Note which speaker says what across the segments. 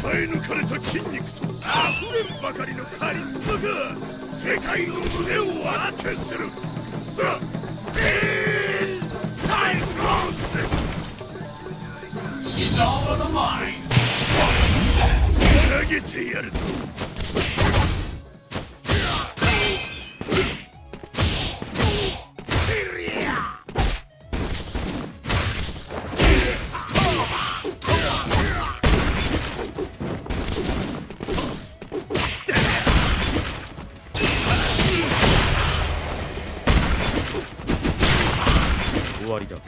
Speaker 1: 鍛え抜かれた筋肉と溢れんばかりのカリスマが世界の胸を熱くするザ・スペースサイクロンズ It's all in the mind 投げてやるぞ終わりだ。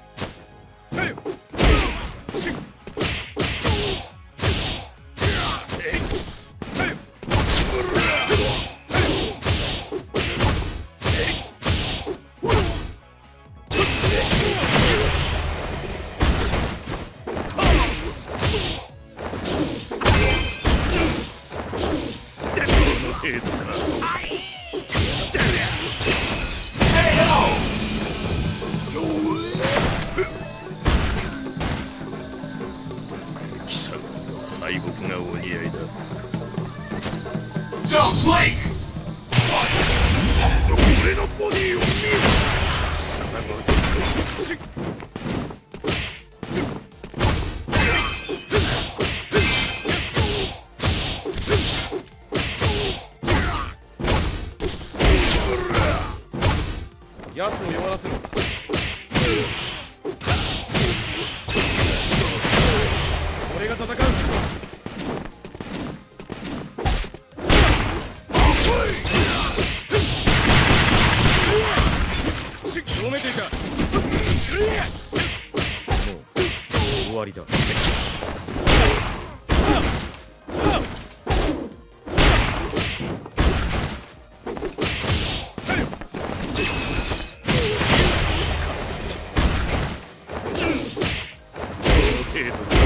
Speaker 1: 敗北がお似合いだ。俺のボディを見る。貴様ごとき奴を弱らせろ。俺が戦う。読めていた。もう終わりだ。程度